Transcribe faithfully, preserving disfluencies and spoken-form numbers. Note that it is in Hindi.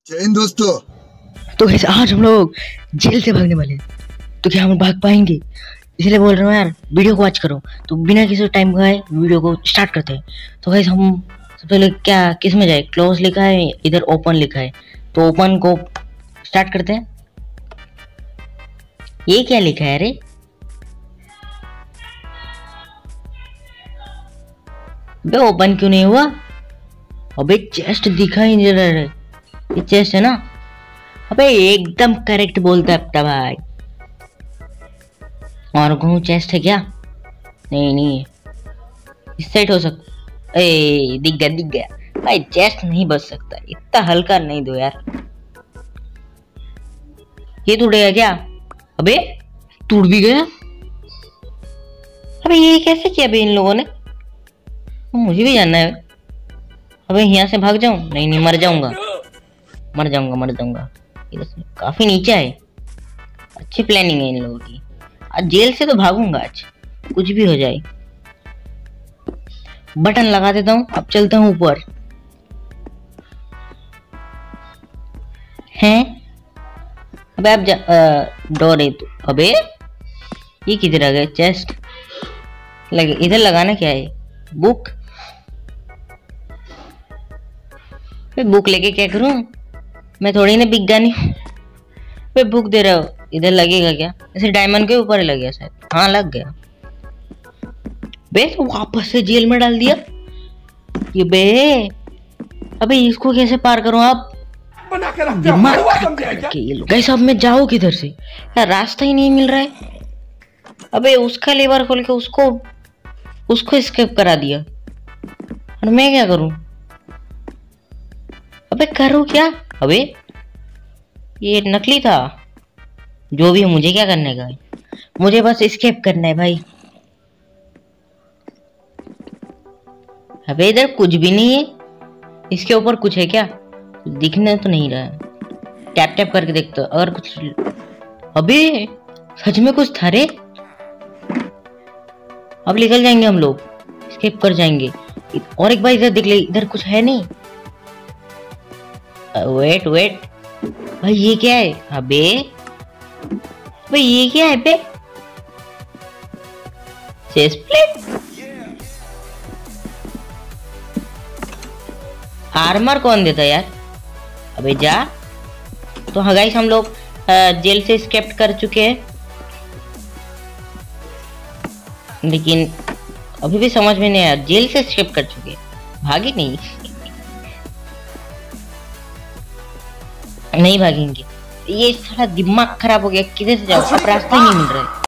जय हिंद दोस्तों। तो कैसे आज हम लोग जेल से भागने वाले हैं। तो क्या हम भाग पाएंगे? इसलिए बोल रहा हूँ यार, वीडियो को वॉच करो। तो बिना किसी टाइम गए वीडियो को स्टार्ट करते हैं। तो गाइस हम सबसे पहले क्या किस में जाए? क्लोज लिखा है, इधर ओपन लिखा है, तो ओपन को स्टार्ट करते हैं। ये क्या लिखा है रे? बे ओपन क्यों नहीं हुआ? अबे चेस्ट दिखा ही नहीं रहा है। ये चेस्ट है ना? अबे एकदम करेक्ट बोलता है भाई। और कहूँ चेस्ट है क्या? नहीं नहीं है, इस साइड हो सकता। ए दिख गया दिख गया भाई, चेस्ट नहीं बच सकता, इतना हल्का नहीं दो यार। ये टूटेगा क्या? अबे टूट भी गया। अबे ये कैसे किया बे इन लोगों ने? मुझे भी जानना है। अबे यहाँ से भाग जाऊं? नहीं नहीं, मर जाऊंगा मर जाऊंगा मर जाऊंगा। इधर से काफी नीचे है। अच्छी प्लानिंग है इन लोगों की। आज जेल से तो भागूंगा, आज कुछ भी हो जाए। बटन लगा देता हूँ, अब चलता हूँ ऊपर। हैं? अबे अब जा डोर है तो। अबे ये किधर आ गया? चेस्ट लगे, इधर लगाना क्या है? बुक। बुक लेके क्या करूं? मैं थोड़ी ना बिज्ञानी हूँ। बुक दे रहा हो, इधर लगेगा क्या? ऐसे डायमंड के ऊपर लग गया शायद। हाँ लग गया। बे तो वापस से जेल में डाल दिया ये बे। अबे इसको कैसे पार करूं? आप गाइस अब मैं जाऊं किधर से यार? रास्ता ही नहीं मिल रहा है। अबे उसका लेवर खोल के उसको उसको स्केप करा दिया, और मैं क्या करूं? अबे करूं क्या? अबे ये नकली था। जो भी है, मुझे क्या करने का है? मुझे बस स्केप करना है भाई। अबे इधर कुछ भी नहीं है। इसके ऊपर कुछ है क्या? दिखने तो नहीं रहा है। टैप टैप करके देखते हो अगर कुछ। अबे सच में कुछ था रे। अब निकल जाएंगे हम लोग, स्केप कर जाएंगे। और एक बार इधर देख ले, इधर कुछ है नहीं। वेट वेट भाई, ये क्या है? अबे भाई ये क्या है बे? Chest plate? आर्मर कौन देता यार? अबे जा। तो हाँ गाइस, हम लोग जेल से स्केप कर चुके हैं, लेकिन अभी भी समझ में नहीं आया। जेल से स्केप कर चुके हैं, भागे नहीं नहीं भागेंगे। ये सारा दिमाग खराब हो गया। किधर से जाओ? अब रास्ता ही नहीं मिल रहा है।